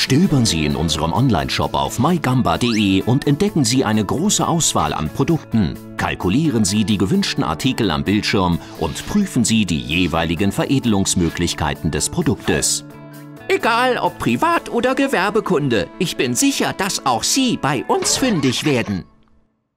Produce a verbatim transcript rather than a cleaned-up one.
Stöbern Sie in unserem Onlineshop auf my gamba punkt de und entdecken Sie eine große Auswahl an Produkten. Kalkulieren Sie die gewünschten Artikel am Bildschirm und prüfen Sie die jeweiligen Veredelungsmöglichkeiten des Produktes. Egal ob Privat- oder Gewerbekunde, ich bin sicher, dass auch Sie bei uns fündig werden.